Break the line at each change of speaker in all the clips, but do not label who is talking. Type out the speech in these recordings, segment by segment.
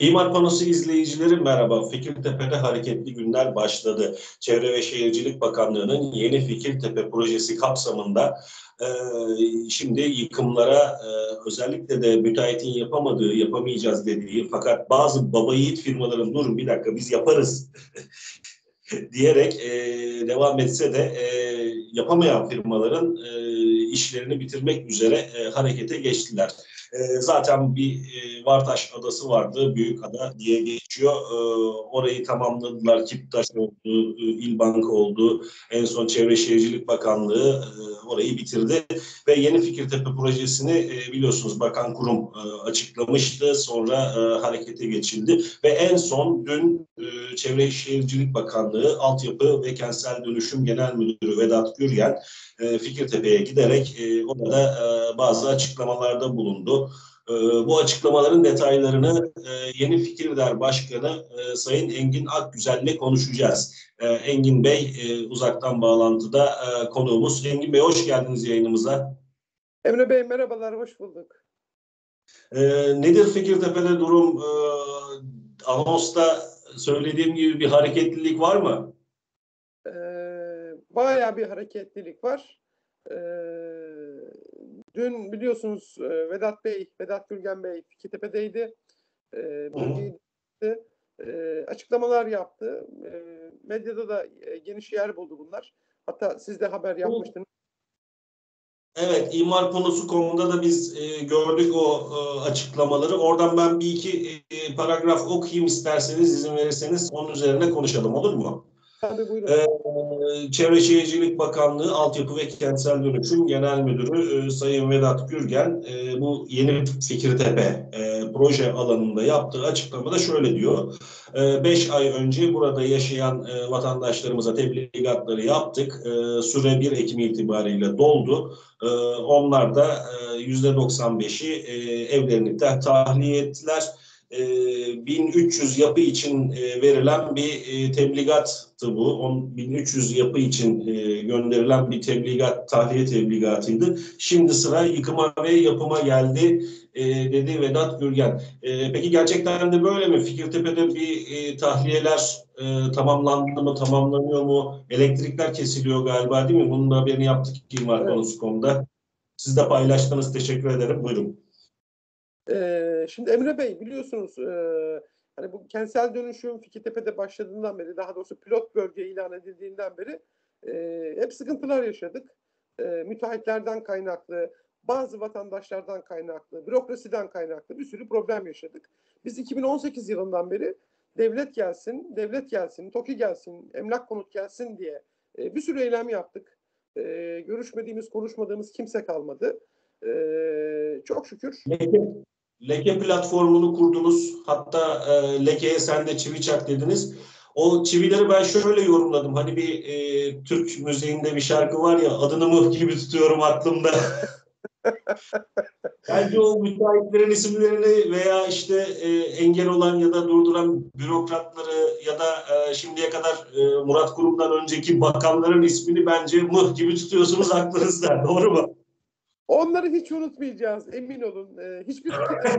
İmar Panosu izleyicileri merhaba. Fikirtepe'de hareketli günler başladı. Çevre ve Şehircilik Bakanlığı'nın Yeni Fikirtepe projesi kapsamında e, şimdi yıkımlara özellikle de müteahhitin yapamadığı, yapamayacağız dediği fakat bazı baba yiğit firmaların durun bir dakika biz yaparız diyerek devam etse de yapamayan firmaların işlerini bitirmek üzere harekete geçtiler. Zaten bir Vartaş Adası vardı, Büyükada diye geçiyor. Orayı tamamladılar. Kiptaş oldu, İlbank oldu. En son Çevre Şehircilik Bakanlığı orayı bitirdi. Ve Yeni Fikirtepe projesini biliyorsunuz Bakan Kurum açıklamıştı. Sonra harekete geçildi. Ve en son dün Çevre Şehircilik Bakanlığı Altyapı ve Kentsel Dönüşüm Genel Müdürü Vedat Gürgen Fikirtepe'ye giderek orada bazı açıklamalarda bulundu. Bu açıklamaların detaylarını Yeni Fikirler Başkanı Sayın Engin Akgüzel'le konuşacağız. Engin Bey uzaktan bağlantıda konuğumuz. Engin Bey hoş geldiniz yayınımıza.
Emre Bey merhabalar, hoş bulduk.
Nedir Fikirtepe'de durum? Anons'ta söylediğim gibi bir hareketlilik var mı?
Bayağı bir hareketlilik var. Dün biliyorsunuz Vedat Gürgen Bey Fikirtepe'deydi. Bölgeyi açıklamalar yaptı. Medyada da geniş yer buldu bunlar. Hatta siz de haber yapmıştınız.
Evet, İmar Konusu konuda da biz gördük o açıklamaları. Oradan ben bir iki paragraf okuyayım isterseniz, izin verirseniz onun üzerine konuşalım, olur mu?
Tabii buyurun.
Çevre Şehircilik Bakanlığı Altyapı ve Kentsel Dönüşüm Genel Müdürü Sayın Vedat Gürgen bu Yeni Fikirtepe proje alanında yaptığı açıklamada şöyle diyor. 5 ay önce burada yaşayan vatandaşlarımıza tebligatları yaptık. Süre 1 Ekim itibariyle doldu. Onlar da %95'i evlerini tahliye ettiler. 1300 yapı için verilen bir tebligattı bu. 1300 yapı için gönderilen bir tahliye tebligatıydı. Şimdi sıra yıkıma ve yapıma geldi dedi Vedat Gürgen. Peki gerçekten de böyle mi? Fikirtepe'de bir tahliyeler tamamlandı mı, tamamlanıyor mu? Elektrikler kesiliyor galiba değil mi? Bunun da haberini yaptık İmar Konusu konuda. Siz de paylaştınız. Teşekkür ederim. Buyurun.
Şimdi Emre Bey biliyorsunuz hani bu kentsel dönüşüm Fikirtepe'de başladığından beri, daha doğrusu pilot bölge ilan edildiğinden beri hep sıkıntılar yaşadık. Müteahhitlerden kaynaklı, bazı vatandaşlardan kaynaklı, bürokrasiden kaynaklı bir sürü problem yaşadık. Biz 2018 yılından beri devlet gelsin, TOKİ gelsin, emlak konut gelsin diye bir sürü eylem yaptık. Görüşmediğimiz, konuşmadığımız kimse kalmadı. Çok şükür.
Leke platformunu kurdunuz. Hatta lekeye sen de çivi çak dediniz. O çivileri ben şöyle yorumladım. Hani bir Türk müziğinde bir şarkı var ya, adını mıh gibi tutuyorum aklımda. Bence o müteahhitlerin isimlerini veya işte engel olan ya da durduran bürokratları ya da şimdiye kadar Murat Kurum'dan önceki bakanların ismini bence mıh gibi tutuyorsunuz aklınızda. Doğru mu?
Onları hiç unutmayacağız, emin olun. Hiçbir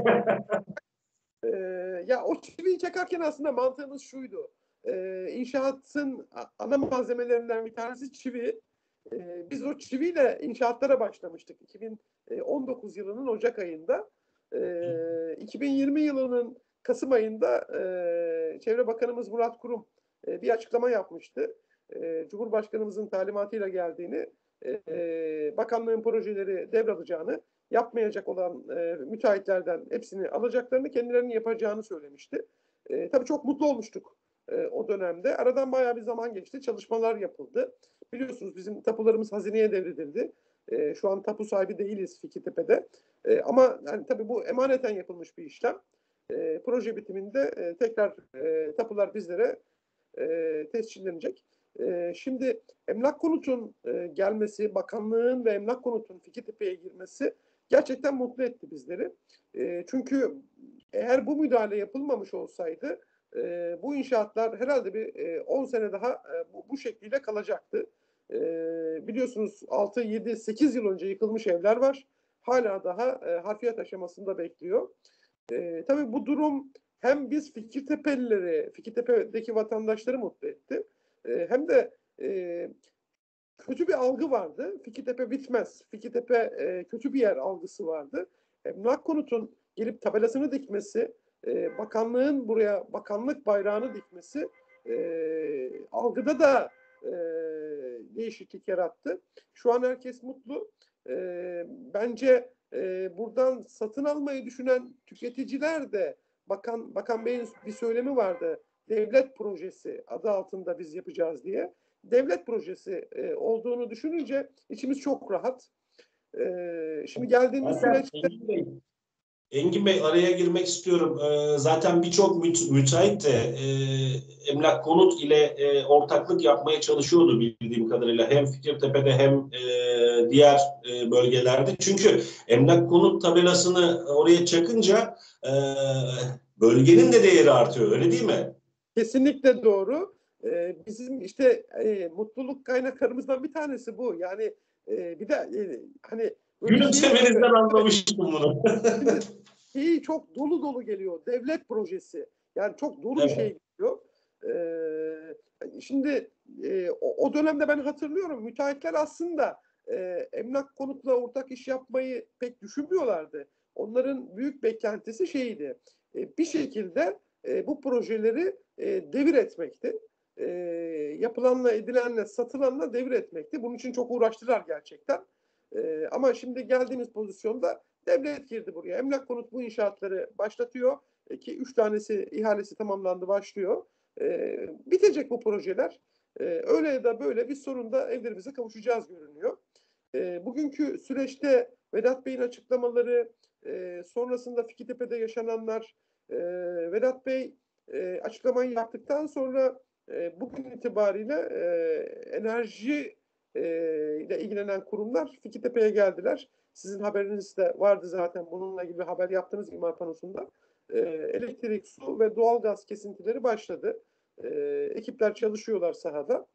ya o çiviyi çakarken aslında mantığımız şuydu. İnşaatın ana malzemelerinden bir tanesi çivi. Biz o çiviyle inşaatlara başlamıştık 2019 yılının Ocak ayında. 2020 yılının Kasım ayında Çevre Bakanımız Murat Kurum bir açıklama yapmıştı. Cumhurbaşkanımızın talimatıyla geldiğini, bakanlığın projeleri devralacağını, yapmayacak olan müteahhitlerden hepsini alacaklarını, kendilerinin yapacağını söylemişti. Tabii çok mutlu olmuştuk o dönemde. Aradan bayağı bir zaman geçti. Çalışmalar yapıldı. Biliyorsunuz bizim tapularımız hazineye devredildi. Şu an tapu sahibi değiliz Fikirtepe'de. Ama yani tabii bu emaneten yapılmış bir işlem. Proje bitiminde tekrar tapular bizlere tescillenecek. Şimdi Emlak Konut'un gelmesi, bakanlığın ve Emlak Konut'un Fikirtepe'ye girmesi gerçekten mutlu etti bizleri. Çünkü eğer bu müdahale yapılmamış olsaydı bu inşaatlar herhalde bir 10 sene daha bu şekliyle kalacaktı. Biliyorsunuz 6, 7, 8 yıl önce yıkılmış evler var. Hala daha harfiyat aşamasında bekliyor. Tabii bu durum hem biz Fikirtepelileri, Fikirtepe'deki vatandaşları mutlu etti. Hem de kötü bir algı vardı. Fikirtepe bitmez. Fikirtepe kötü bir yer algısı vardı. Emlak Konut'un gelip tabelasını dikmesi, bakanlığın buraya bakanlık bayrağını dikmesi algıda da değişiklik yarattı. Şu an herkes mutlu. Bence buradan satın almayı düşünen tüketiciler de Bakan Bey'in bir söylemi vardı. Devlet projesi adı altında biz yapacağız diye. Devlet projesi olduğunu düşününce içimiz çok rahat. Şimdi geldiğimiz
Zaten
süreçte
Engin Bey araya girmek istiyorum. Zaten birçok müteahhit de Emlak Konut ile ortaklık yapmaya çalışıyordu bildiğim kadarıyla. Hem Fikirtepe'de hem diğer bölgelerde. Çünkü Emlak Konut tabelasını oraya çakınca bölgenin de değeri artıyor. Öyle değil mi?
kesinlikle doğru. Bizim işte mutluluk kaynaklarımızdan bir tanesi bu. Yani bir de hani böyle şeyi
Gülümsemenizden anlamıştım bunu.
şimdi şeyi çok dolu dolu geliyor. Devlet projesi. Yani çok dolu bir
Evet.
şey geliyor. Şimdi o dönemde ben hatırlıyorum. Müteahhitler aslında Emlak Konut'la ortak iş yapmayı pek düşünmüyorlardı. Onların büyük beklentisi şeydi. Bir şekilde bu projeleri devir etmekti. Yapılanla, edilenle, satılanla devir etmekti. Bunun için çok uğraştılar gerçekten. Ama şimdi geldiğimiz pozisyonda devlet girdi buraya. Emlak Konut bu inşaatları başlatıyor. Ki 3 tanesi ihalesi tamamlandı, başlıyor. Bitecek bu projeler. Öyle ya da böyle bir sorunda evlerimize kavuşacağız görünüyor. Bugünkü süreçte Vedat Bey'in açıklamaları, sonrasında Fikirtepe'de yaşananlar, Vedat Bey açıklamayı yaptıktan sonra bugün itibariyle enerji ile ilgilenen kurumlar Fikirtepe'ye geldiler. Sizin haberiniz de vardı zaten, bununla ilgili bir haber yaptınız imar panosunda. Elektrik, su ve doğalgaz kesintileri başladı. Ekipler çalışıyorlar sahada.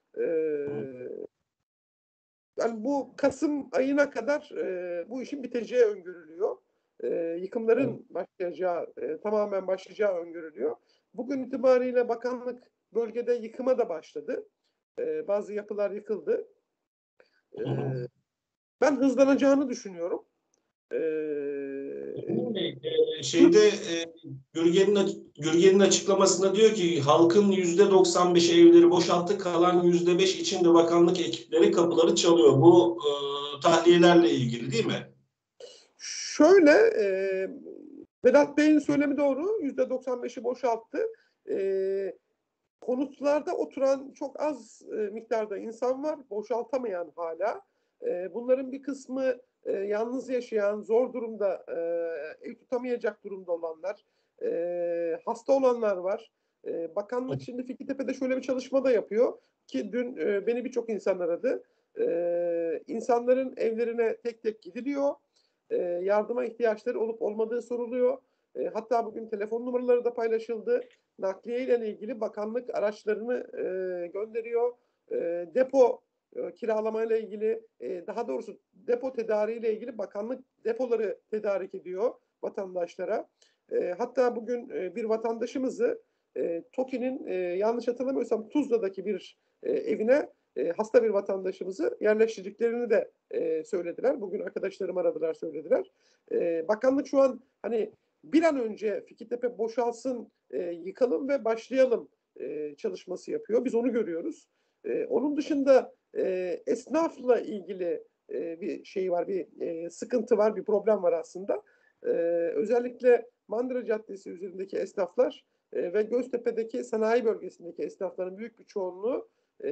Yani bu Kasım ayına kadar bu işin biteceği öngörülüyor. Yıkımların başlayacağı, tamamen başlayacağı öngörülüyor. Bugün itibariyle bakanlık bölgede yıkıma da başladı. Bazı yapılar yıkıldı. Ben hızlanacağını düşünüyorum.
Engin Bey, şeyde Gürgen'in açıklamasında diyor ki halkın %95 evleri boşalttı, kalan %5 için de bakanlık ekipleri kapıları çalıyor. Bu tahliyelerle ilgili değil mi?
Şöyle, Vedat Bey'in söylemi doğru. %95'i boşalttı. Konutlarda oturan çok az miktarda insan var. Boşaltamayan hala. Bunların bir kısmı yalnız yaşayan, zor durumda, ev tutamayacak durumda olanlar, hasta olanlar var. Bakanlık şimdi Fikirtepe'de şöyle bir çalışma da yapıyor ki dün beni birçok insan aradı. İnsanların evlerine tek tek gidiliyor. Yardıma ihtiyaçları olup olmadığı soruluyor. Hatta bugün telefon numaraları da paylaşıldı. Nakliye ile ilgili bakanlık araçlarını gönderiyor. Depo kiralama ile ilgili, daha doğrusu depo tedariği ile ilgili bakanlık depoları tedarik ediyor vatandaşlara. Hatta bugün bir vatandaşımızı TOKİ'nin yanlış hatırlamıyorsam Tuzla'daki bir evine hasta bir vatandaşımızı yerleştirdiklerini de söylediler. Bugün arkadaşlarım aradılar, söylediler. Bakanlık şu an hani bir an önce Fikirtepe boşalsın, yıkalım ve başlayalım çalışması yapıyor. Biz onu görüyoruz. Onun dışında esnafla ilgili bir şey var, bir sıkıntı var, bir problem var aslında. Özellikle Mandıra Caddesi üzerindeki esnaflar ve Göztepe'deki sanayi bölgesindeki esnafların büyük bir çoğunluğu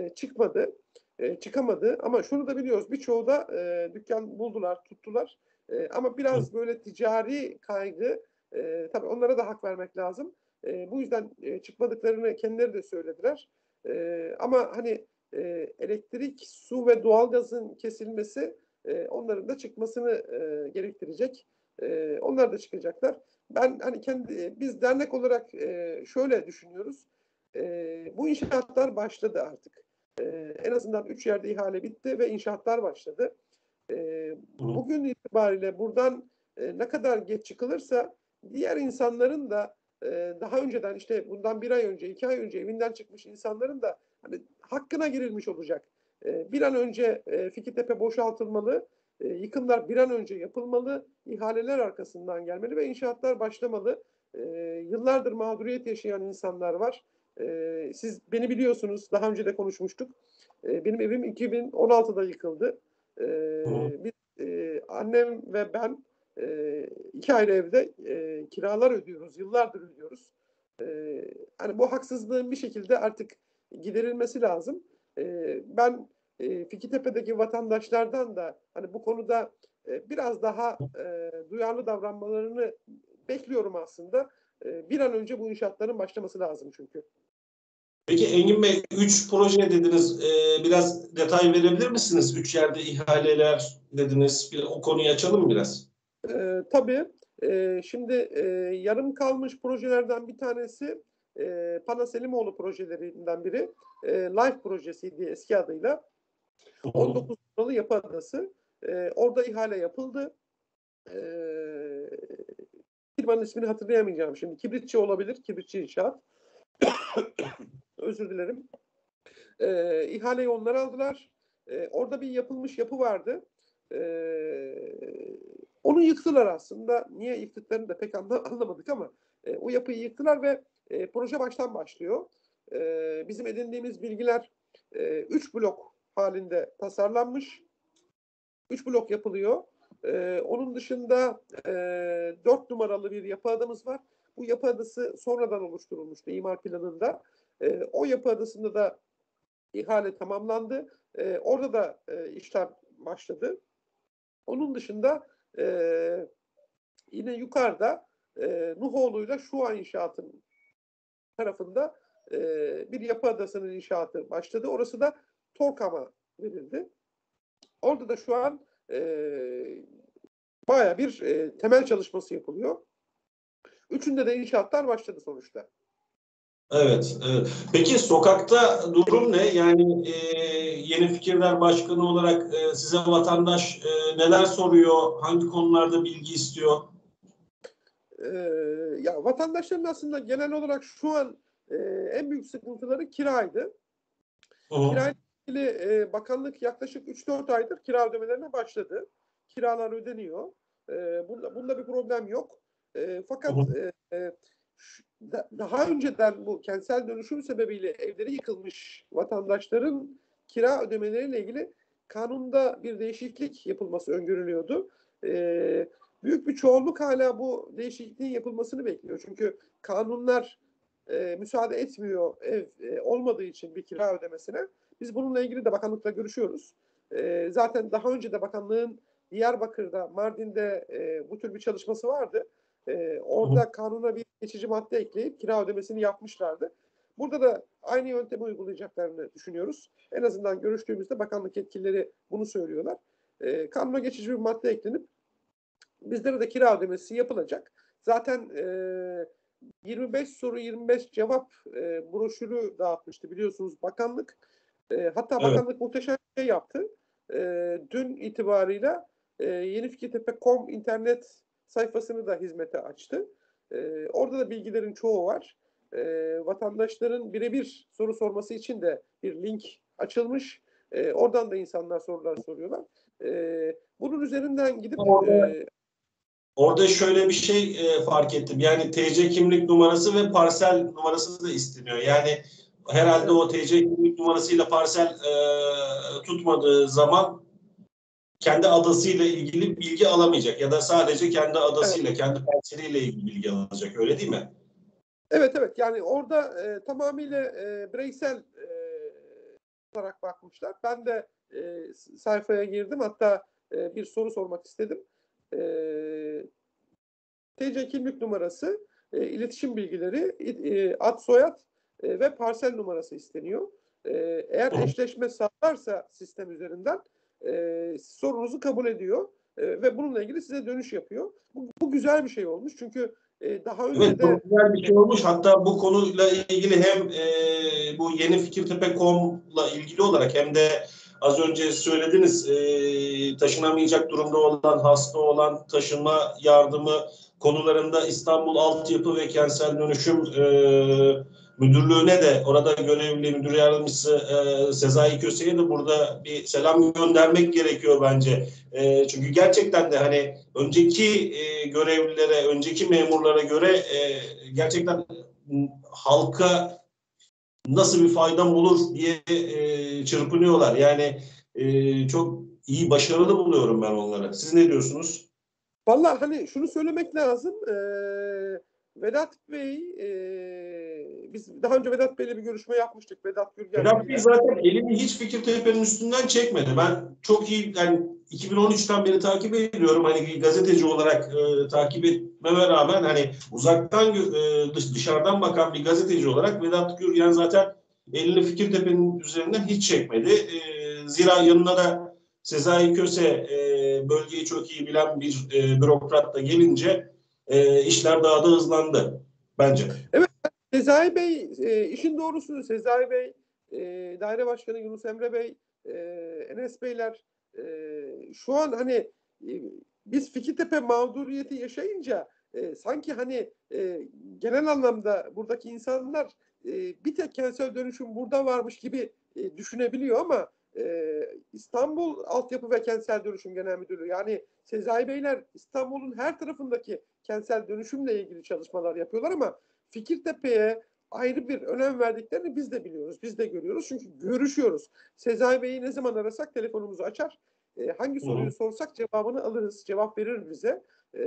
çıkamadı. Ama şunu da biliyoruz, birçoğu da dükkan buldular, tuttular. Ama biraz böyle ticari kaygı, tabii onlara da hak vermek lazım. Bu yüzden çıkmadıklarını kendileri de söylediler. Ama hani elektrik, su ve doğalgazın kesilmesi onların da çıkmasını gerektirecek. Onlar da çıkacaklar. Ben hani biz dernek olarak şöyle düşünüyoruz. Bu inşaatlar başladı artık. En azından 3 yerde ihale bitti ve inşaatlar başladı. Bugün itibariyle buradan ne kadar geç çıkılırsa diğer insanların da daha önceden işte bundan 1 ay önce, 2 ay önce evinden çıkmış insanların da hani hakkına girilmiş olacak. Bir an önce Fikirtepe boşaltılmalı, yıkımlar bir an önce yapılmalı, ihaleler arkasından gelmeli ve inşaatlar başlamalı. Yıllardır mağduriyet yaşayan insanlar var. Siz beni biliyorsunuz, daha önce de konuşmuştuk. Benim evim 2016'da yıkıldı. Biz, annem ve ben 2 ayrı evde kiralar ödüyoruz, yıllardır ödüyoruz. Hani bu haksızlığın bir şekilde artık giderilmesi lazım. Ben Fikirtepe'deki vatandaşlardan da hani bu konuda biraz daha duyarlı davranmalarını bekliyorum aslında. Bir an önce bu inşaatların başlaması lazım çünkü.
Peki Engin Bey, 3 proje dediniz. Biraz detay verebilir misiniz? 3 yerde ihaleler dediniz. O konuyu açalım biraz.
Tabii. Şimdi yarım kalmış projelerden bir tanesi Pana Selimoğlu projelerinden biri. Life projesiydi eski adıyla. 19 numaralı Yapı Adası. Orada ihale yapıldı. Firmanın ismini hatırlayamayacağım şimdi. Kibritçi olabilir. Kibritçi İnşaat. Özür dilerim. İhaleyi onlar aldılar. Orada bir yapılmış yapı vardı. Onu yıktılar aslında. Niye yıktıklarını da pek anlamadık ama o yapıyı yıktılar ve proje baştan başlıyor. Bizim edindiğimiz bilgiler 3 blok halinde tasarlanmış. 3 blok yapılıyor. Onun dışında 4 numaralı bir yapı adamız var. Bu yapı adası sonradan oluşturulmuştu imar planında. O yapı adasında da ihale tamamlandı. Orada da işlem başladı. Onun dışında yine yukarıda Nuhoğlu'yla Şua İnşaat'ın tarafında bir yapı adasının inşaatı başladı. Orası da TORKAM'a verildi. Orada da şu an bayağı bir temel çalışması yapılıyor. Üçünde de inşaatlar başladı sonuçta.
Evet, evet. Peki sokakta durum ne? Yani Yeni Fikirler Başkanı olarak size vatandaş neler soruyor? Hangi konularda bilgi istiyor?
Ya vatandaşların aslında genel olarak şu an en büyük sıkıntıları kiraydı. Kirayla ilgili bakanlık yaklaşık 3-4 aydır kira ödemelerine başladı. Kiralar ödeniyor. Bunda bir problem yok. Fakat daha önceden bu kentsel dönüşüm sebebiyle evleri yıkılmış vatandaşların kira ödemeleriyle ilgili kanunda bir değişiklik yapılması öngörülüyordu. Büyük bir çoğunluk hala bu değişikliğin yapılmasını bekliyor. Çünkü kanunlar müsaade etmiyor ev olmadığı için bir kira ödemesine. Biz bununla ilgili de bakanlıkla görüşüyoruz. Zaten daha önce de bakanlığın Diyarbakır'da, Mardin'de bu tür bir çalışması vardı. Orada kanuna bir geçici madde ekleyip kira ödemesini yapmışlardı. Burada da aynı yöntemi uygulayacaklarını düşünüyoruz. En azından görüştüğümüzde bakanlık yetkilileri bunu söylüyorlar. Kanuna geçici bir madde eklenip bizlere de kira ödemesi yapılacak. Zaten 25 soru 25 cevap broşürü dağıtmıştı biliyorsunuz bakanlık. Hatta
Evet.
bakanlık muhteşem bir şey yaptı. Dün itibarıyla yenifikirtepe.com internet sayfasını da hizmete açtı. Orada da bilgilerin çoğu var. Vatandaşların birebir soru sorması için de bir link açılmış. Oradan da insanlar sorular soruyorlar. Bunun üzerinden gidip
Orada şöyle bir şey fark ettim. Yani TC kimlik numarası ve parsel numarası da isteniyor. Yani herhalde o TC kimlik numarasıyla parsel tutmadığı zaman kendi adasıyla ilgili bilgi alamayacak ya da sadece kendi adasıyla, kendi parseliyle ilgili bilgi alacak. Öyle değil mi?
Evet evet yani orada tamamıyla bireysel olarak bakmışlar. Ben de sayfaya girdim hatta bir soru sormak istedim. TC kimlik numarası, iletişim bilgileri, ad soyad ve parsel numarası isteniyor. Eğer eşleşme sağlarsa sistem üzerinden sorunuzu kabul ediyor ve bununla ilgili size dönüş yapıyor. Bu güzel bir şey olmuş çünkü daha önce
Evet,
de
çok güzel bir şey olmuş. Hatta bu konuyla ilgili hem bu yeni Fikirtepe.com'la ilgili olarak hem de az önce söylediniz taşınamayacak durumda olan, hasta olan, taşınma yardımı konularında İstanbul Altyapı ve Kentsel Dönüşüm Müdürlüğü'ne de orada görevli müdür yardımcısı Sezai Köse'ye de burada bir selam göndermek gerekiyor bence. Çünkü gerçekten de hani önceki görevlilere, önceki memurlara göre gerçekten halka nasıl bir faydam olur diye çırpınıyorlar. Yani çok iyi, başarılı buluyorum ben onları. Siz ne diyorsunuz?
Vallahi hani şunu söylemek lazım. Vedat Bey, biz daha önce Vedat Bey'le bir görüşme yapmıştık. Vedat Gürgen
Vedat Bey
Bey'le.
zaten elini hiç Fikirtepe'nin üstünden çekmedi. Ben çok iyi, yani 2013'ten beri takip ediyorum. Hani gazeteci olarak takip etmeme rağmen hani uzaktan dışarıdan bakan bir gazeteci olarak Vedat Gürgen zaten elini Fikirtepe'nin üzerinden hiç çekmedi. Zira yanına da Sezai Köse bölgeyi çok iyi bilen bir bürokrat da gelince işler daha da hızlandı bence.
Evet, Sezai Bey, işin doğrusu Sezai Bey, Daire Başkanı Yunus Emre Bey, Enes Beyler, şu an hani biz Fikirtepe mağduriyeti yaşayınca sanki hani genel anlamda buradaki insanlar bir tek kentsel dönüşüm burada varmış gibi düşünebiliyor ama İstanbul Altyapı ve Kentsel Dönüşüm Genel Müdürlüğü, yani Sezai Beyler İstanbul'un her tarafındaki kentsel dönüşümle ilgili çalışmalar yapıyorlar ama Fikirtepe'ye ayrı bir önem verdiklerini biz de biliyoruz, biz de görüyoruz. Çünkü görüşüyoruz. Sezai Bey'i ne zaman arasak telefonumuzu açar. Hangi soruyu sorsak cevabını alırız, cevap verir bize.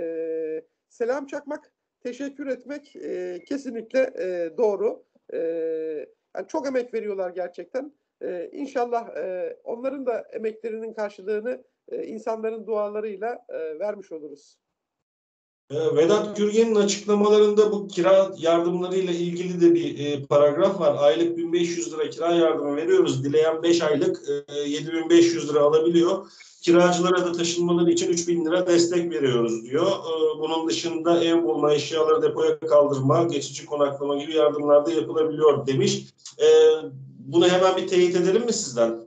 Selam çakmak, teşekkür etmek kesinlikle doğru. Yani çok emek veriyorlar gerçekten. İnşallah onların da emeklerinin karşılığını insanların dualarıyla vermiş oluruz.
Vedat Gürgen'in açıklamalarında bu kira yardımlarıyla ilgili de bir paragraf var. Aylık 1500 lira kira yardımı veriyoruz. Dileyen 5 aylık 7500 lira alabiliyor. Kiracılara da taşınmaları için 3000 lira destek veriyoruz diyor. Bunun dışında ev bulma, eşyaları depoya kaldırma, geçici konaklama gibi yardımlar da yapılabiliyor demiş. Bunu hemen bir teyit edelim mi sizden?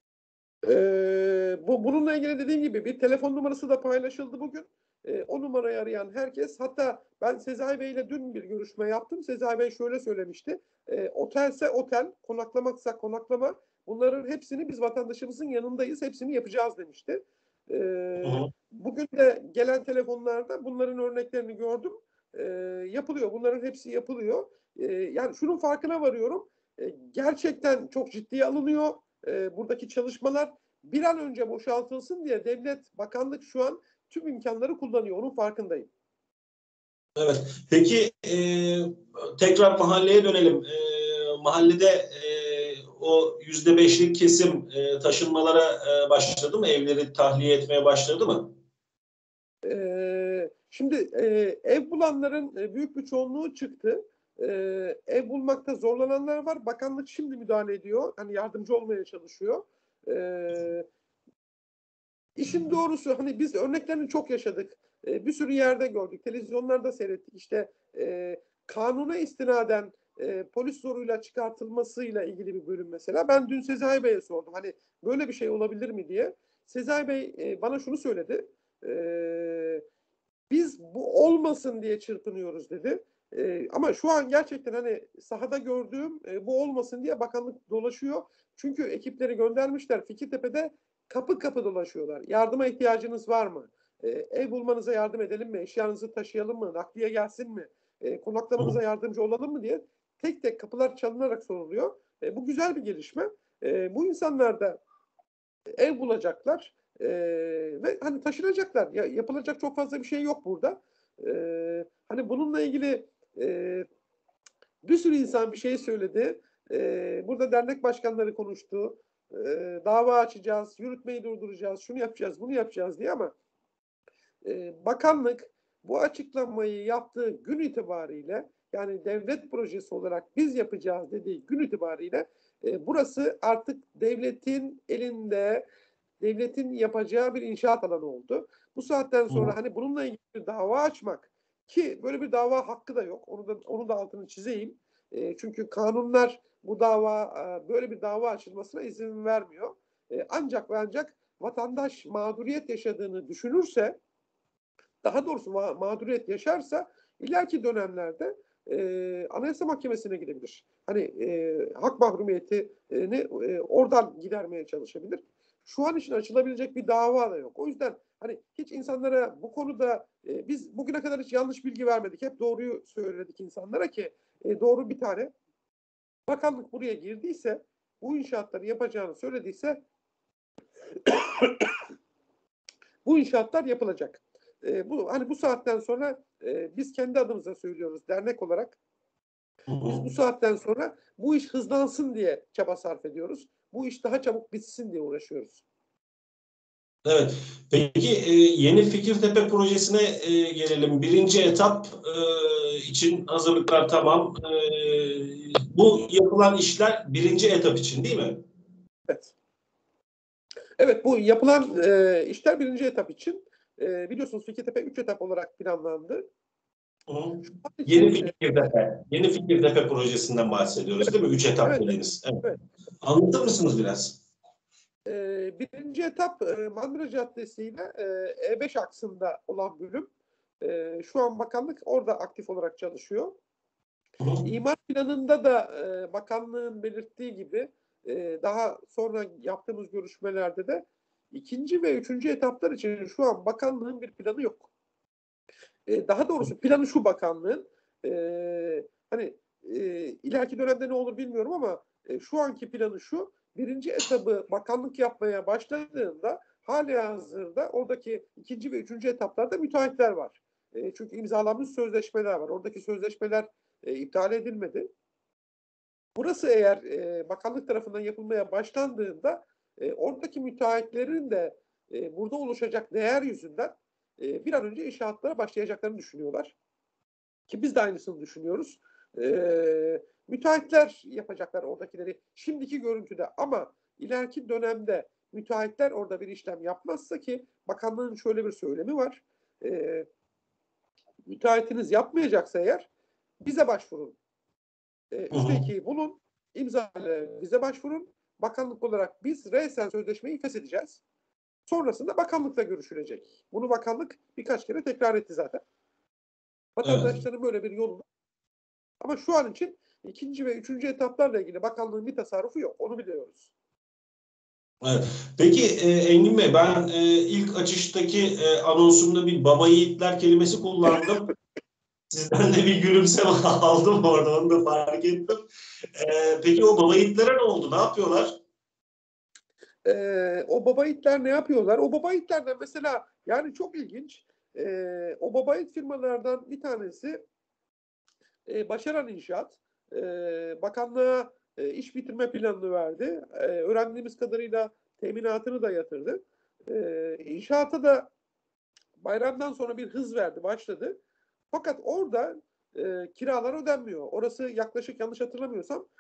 Bununla ilgili dediğim gibi bir telefon numarası da paylaşıldı bugün. O numarayı arayan herkes, hatta ben Sezai Bey ile dün bir görüşme yaptım. Sezai Bey şöyle söylemişti. Otelse otel, konaklamaksa konaklama, bunların hepsini biz vatandaşımızın yanındayız, hepsini yapacağız demişti. Bugün de gelen telefonlarda bunların örneklerini gördüm. Yapılıyor, bunların hepsi yapılıyor. Yani şunun farkına varıyorum. Gerçekten çok ciddiye alınıyor. Buradaki çalışmalar bir an önce boşaltılsın diye devlet, bakanlık şu an tüm imkanları kullanıyor. Onun farkındayım.
Evet. Peki tekrar mahalleye dönelim. Mahallede o %5'lik kesim taşınmalara başladı mı? Evleri tahliye etmeye başladı mı?
Şimdi ev bulanların büyük bir çoğunluğu çıktı. Ev bulmakta zorlananlar var. Bakanlık şimdi müdahale ediyor. Hani yardımcı olmaya çalışıyor. İşin doğrusu hani biz örneklerini çok yaşadık. Bir sürü yerde gördük. Televizyonlarda seyrettik. İşte kanuna istinaden polis zoruyla çıkartılmasıyla ilgili bir bölüm mesela. Ben dün Sezai Bey'e sordum. Hani böyle bir şey olabilir mi diye. Sezai Bey bana şunu söyledi. Biz bu olmasın diye çırpınıyoruz dedi. Ama şu an gerçekten hani sahada gördüğüm bu olmasın diye bakanlık dolaşıyor. Çünkü ekipleri göndermişler. Fikirtepe'de kapı kapı dolaşıyorlar. Yardıma ihtiyacınız var mı? Ev bulmanıza yardım edelim mi? Eşyanızı taşıyalım mı? Nakliye gelsin mi? Konaklamanıza yardımcı olalım mı diye tek tek kapılar çalınarak soruluyor. Bu güzel bir gelişme. Bu insanlar da ev bulacaklar ve hani taşınacaklar. Ya, yapılacak çok fazla bir şey yok burada. Hani bununla ilgili bir sürü insan bir şey söyledi. Burada dernek başkanları konuştu. Dava açacağız, yürütmeyi durduracağız, şunu yapacağız, bunu yapacağız diye ama bakanlık bu açıklamayı yaptığı gün itibariyle, yani devlet projesi olarak biz yapacağız dediği gün itibariyle burası artık devletin elinde, devletin yapacağı bir inşaat alanı oldu. Bu saatten sonra hani bununla ilgili bir dava açmak, ki böyle bir dava hakkı da yok. Onu da altını çizeyim. Çünkü kanunlar bu dava, böyle bir dava açılmasına izin vermiyor. Ancak ve ancak vatandaş mağduriyet yaşadığını düşünürse daha doğrusu mağduriyet yaşarsa ileriki dönemlerde Anayasa Mahkemesi'ne gidebilir. Hani hak mahrumiyetini oradan gidermeye çalışabilir. Şu an için açılabilecek bir dava da yok. O yüzden hani hiç insanlara bu konuda biz bugüne kadar hiç yanlış bilgi vermedik. Hep doğruyu söyledik insanlara ki doğru bir tane bakanlık buraya girdiyse, bu inşaatları yapacağını söylediyse bu inşaatlar yapılacak. Bu saatten sonra biz kendi adımıza söylüyoruz dernek olarak. Biz bu saatten sonra bu iş hızlansın diye çaba sarf ediyoruz. Bu iş daha çabuk bitsin diye uğraşıyoruz.
Evet. Peki yeni Fikirtepe projesine gelelim. Birinci etap için hazırlıklar tamam. Bu yapılan işler birinci etap için değil mi?
Evet. Evet, bu yapılan işler birinci etap için. Biliyorsunuz Fikirtepe 3 etap olarak planlandı.
Yeni Fikirtepe projesinden bahsediyoruz değil mi? 3 etap
evet,
dediğiniz. Evet.
evet.
Anlatır mısınız biraz?
Birinci etap Mandıra Caddesi ile E5 aksında olan bölüm. Şu an bakanlık orada aktif olarak çalışıyor. İmar planında da bakanlığın belirttiği gibi daha sonra yaptığımız görüşmelerde de ikinci ve üçüncü etaplar için şu an bakanlığın bir planı yok. Daha doğrusu planı şu bakanlığın hani ileriki dönemde ne olur bilmiyorum ama şu anki planı şu: birinci etabı bakanlık yapmaya başladığında halihazırda oradaki ikinci ve üçüncü etaplarda müteahhitler var. Çünkü imzalanmış sözleşmeler var. Oradaki sözleşmeler iptal edilmedi. Burası eğer bakanlık tarafından yapılmaya başlandığında oradaki müteahhitlerin de burada oluşacak değer yüzünden bir an önce inşaatlara başlayacaklarını düşünüyorlar. Ki biz de aynısını düşünüyoruz. Müteahhitler yapacaklar oradakileri şimdiki görüntüde, ama ileriki dönemde müteahhitler orada bir işlem yapmazsa, ki bakanlığın şöyle bir söylemi var: müteahhitiniz yapmayacaksa eğer bize başvurun. 3'te 2'yi bulun, imzalayın, bize başvurun. Bakanlık olarak biz resen sözleşmeyi feshedeceğiz. Sonrasında bakanlıkla görüşülecek. Bunu bakanlık birkaç kere tekrar etti zaten. Vatandaşların böyle bir yolu. Ama şu an için ikinci ve üçüncü etaplarla ilgili bakanlığın bir tasarrufu yok. Onu biliyoruz.
Evet. Peki Engin Bey, ben ilk açıştaki anonsumda bir baba yiğitler kelimesi kullandım. Sizden de bir gülümseme aldım orada, onu da fark ettim. Peki o baba yiğitlere ne oldu? Ne yapıyorlar?
O baba yiğitler ne yapıyorlar? O baba yiğitlerden mesela, yani çok ilginç. O baba yiğit firmalardan bir tanesi Başaran İnşaat. Bakanlığa iş bitirme planını verdi. Öğrendiğimiz kadarıyla teminatını da yatırdı. İnşaata da bayramdan sonra bir hız verdi, başladı. Fakat orada kiralar ödenmiyor. Orası yaklaşık, yanlış hatırlamıyorsam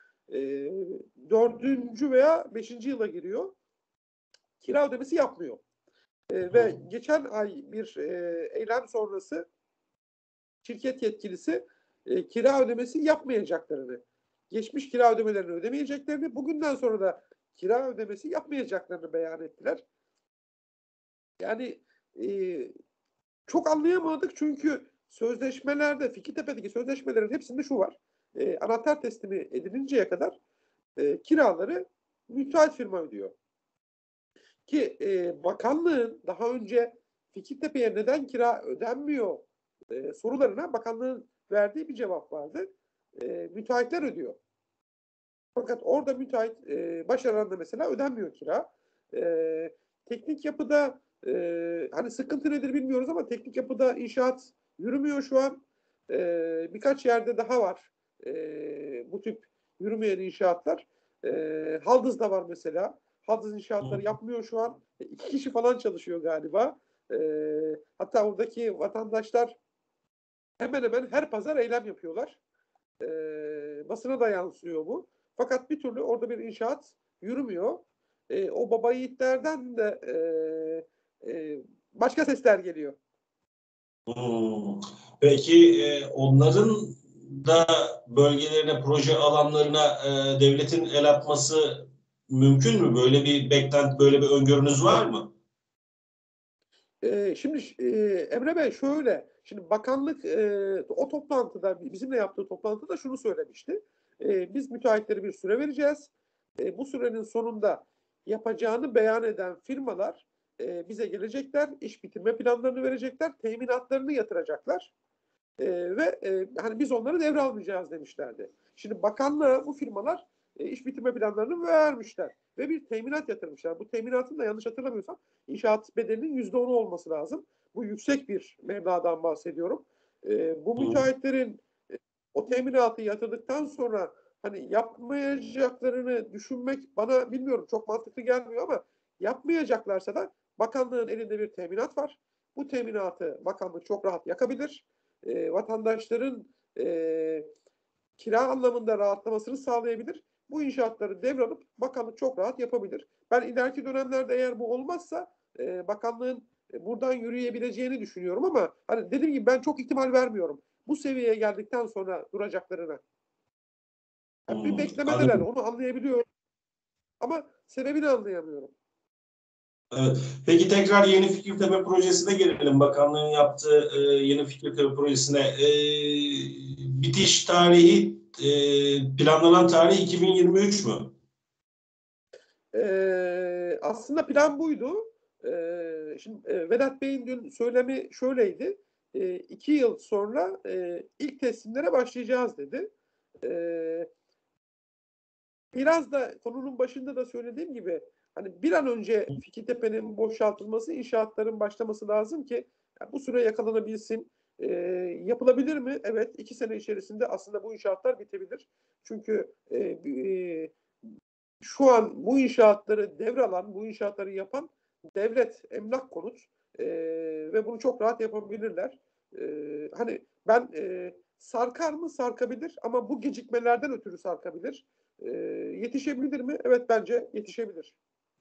4. veya 5. yıla giriyor. Kira ödemesi yapmıyor. Ve geçen ay bir eylem sonrası şirket yetkilisi kira ödemesi yapmayacaklarını, geçmiş kira ödemelerini ödemeyeceklerini, bugünden sonra da kira ödemesi yapmayacaklarını beyan ettiler. Yani çok anlayamadık, çünkü sözleşmelerde, Fikirtepe'deki sözleşmelerin hepsinde şu var: anahtar teslimi edilinceye kadar kiraları müteahhit firma ödüyor. Ki bakanlığın daha önce Fikirtepe'ye neden kira ödenmiyor sorularına bakanlığın verdiği bir cevap vardı: müteahhitler ödüyor. Fakat orada müteahhit Başaran'da mesela ödenmiyor kira. Teknik yapıda hani sıkıntı nedir bilmiyoruz ama teknik yapıda inşaat yürümüyor şu an. Birkaç yerde daha var bu tip yürümeyen inşaatlar. Haldız'da var mesela. Haldız inşaatları yapmıyor şu an. 2 kişi falan çalışıyor galiba. Hatta oradaki vatandaşlar hemen hemen her pazar eylem yapıyorlar. Basına da yansıyor bu. Fakat bir türlü orada bir inşaat yürümüyor. O baba yiğitlerden de başka sesler geliyor.
Peki onların da bölgelerine, proje alanlarına devletin el atması mümkün mü? Böyle bir beklenti, böyle bir öngörünüz var mı?
Şimdi Emre Bey şöyle, şimdi bakanlık o toplantıda, bizimle yaptığı toplantıda şunu söylemişti. Biz müteahhitlere bir süre vereceğiz. Bu sürenin sonunda yapacağını beyan eden firmalar bize gelecekler, iş bitirme planlarını verecekler, teminatlarını yatıracaklar. Ve hani biz onları devralmayacağız demişlerdi. Şimdi bakanlığa bu firmalar iş bitirme planlarını vermişler ve bir teminat yatırmışlar. Bu teminatın da yanlış hatırlamıyorsam inşaat bedelinin %10'u olması lazım. Bu yüksek bir meblağdan bahsediyorum. Bu müteahhitlerin o teminatı yatırdıktan sonra hani yapmayacaklarını düşünmek bana bilmiyorum çok mantıklı gelmiyor ama yapmayacaklarsa da bakanlığın elinde bir teminat var. Bu teminatı bakanlık çok rahat yakabilir. Vatandaşların kira anlamında rahatlamasını sağlayabilir. Bu inşaatları devralıp bakanlık çok rahat yapabilir. Ben ileriki dönemlerde eğer bu olmazsa bakanlığın buradan yürüyebileceğini düşünüyorum ama hani dediğim gibi ben çok ihtimal vermiyorum. Bu seviyeye geldikten sonra duracaklarına. Yani bir beklemedeler,
Anladım.
onu anlayabiliyorum ama sebebini anlayamıyorum.
Evet. Peki tekrar Yeni Fikirtepe projesine gelelim. Bakanlığın yaptığı Yeni Fikirtepe projesine bitiş tarihi planlanan tarih 2023 mü?
Aslında plan buydu. Şimdi Vedat Bey'in dün söylemi şöyleydi. 2 yıl sonra ilk teslimlere başlayacağız dedi. Ee, Biraz da konunun başında da söylediğim gibi hani bir an önce Fikirtepe'nin boşaltılması, inşaatların başlaması lazım ki yani bu süre yakalanabilsin. Yapılabilir mi? Evet, 2 sene içerisinde aslında bu inşaatlar bitebilir. Çünkü şu an bu inşaatları devralan, bu inşaatları yapan devlet, emlak konut ve bunu çok rahat yapabilirler. Hani ben sarkar mı? Sarkabilir ama bu gecikmelerden ötürü sarkabilir. Yetişebilir mi? Evet bence yetişebilir.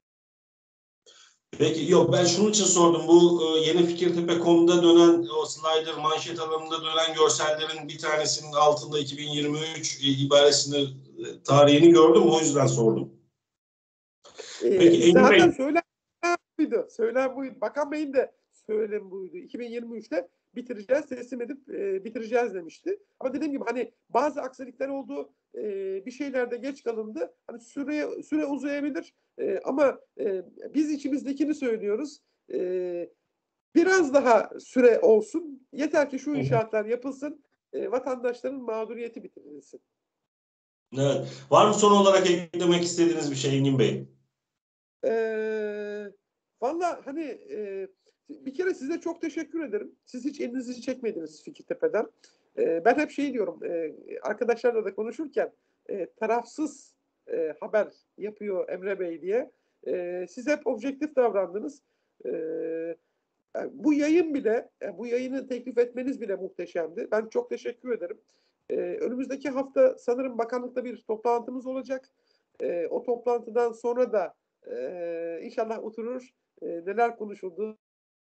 Peki yok ben şunun için sordum. Bu Yeni Fikirtepe.com'da dönen o slider manşet alanında dönen görsellerin bir tanesinin altında 2023 ibaresini tarihini gördüm. O yüzden sordum. Peki Engin
Zaten
Bey.
söylem buydu. Söylem buydu. Bakan Bey'in de söylemi buydu. 2023'te bitireceğiz, teslim edip bitireceğiz demişti. Ama dediğim gibi hani bazı aksilikler oldu. Bir şeylerde geç kalındı. Hani süre uzayabilir. Ama biz içimizdekini söylüyoruz. Biraz daha süre olsun. Yeter ki şu inşaatlar yapılsın. Vatandaşların mağduriyeti bitirilsin.
Evet. Var mı son olarak eklemek istediğiniz bir şey Engin Bey?
Valla hani bir kere size çok teşekkür ederim. Siz hiç elinizi çekmediniz Fikirtepe'den. Ben hep şey diyorum, arkadaşlarla da konuşurken tarafsız haber yapıyor Emre Bey diye. Siz hep objektif davrandınız. E, Bu yayın bile, bu yayını teklif etmeniz bile muhteşemdi. Ben çok teşekkür ederim. Önümüzdeki hafta sanırım bakanlıkta bir toplantımız olacak. O toplantıdan sonra da inşallah oturur, neler konuşuldu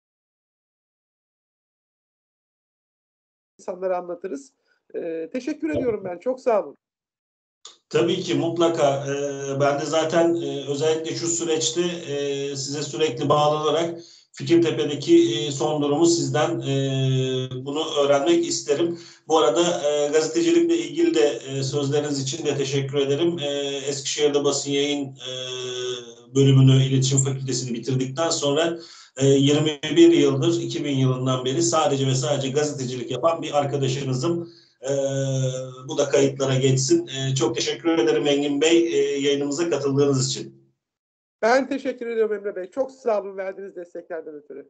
insanlara anlatırız. Teşekkür ediyorum ben. Çok sağ olun.
Tabii ki mutlaka. Ben de zaten özellikle şu süreçte size sürekli bağlanarak Fikirtepe'deki son durumu sizden bunu öğrenmek isterim. Bu arada gazetecilikle ilgili de sözleriniz için de teşekkür ederim. Eskişehir'de basın yayın bölümünü, iletişim fakültesini bitirdikten sonra 21 yıldır, 2000 yılından beri sadece ve sadece gazetecilik yapan bir arkadaşınızım. Bu da kayıtlara geçsin. Çok teşekkür ederim Engin Bey yayınımıza katıldığınız için.
Ben teşekkür ediyorum Emre Bey. Çok sağ olun verdiğiniz desteklerden ötürü.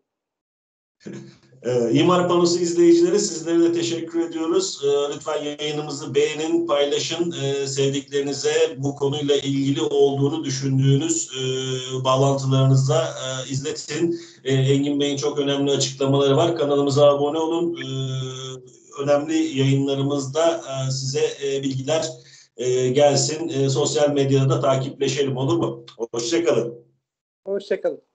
İmar Panosu izleyicileri sizlere de teşekkür ediyoruz. Lütfen yayınımızı beğenin, paylaşın. Sevdiklerinize bu konuyla ilgili olduğunu düşündüğünüz bağlantılarınıza izletin. Engin Bey'in çok önemli açıklamaları var. Kanalımıza abone olun. Önemli yayınlarımızda size bilgiler gelsin. Sosyal medyada da takipleşelim olur mu? Hoşça kalın.
Hoşçakalın.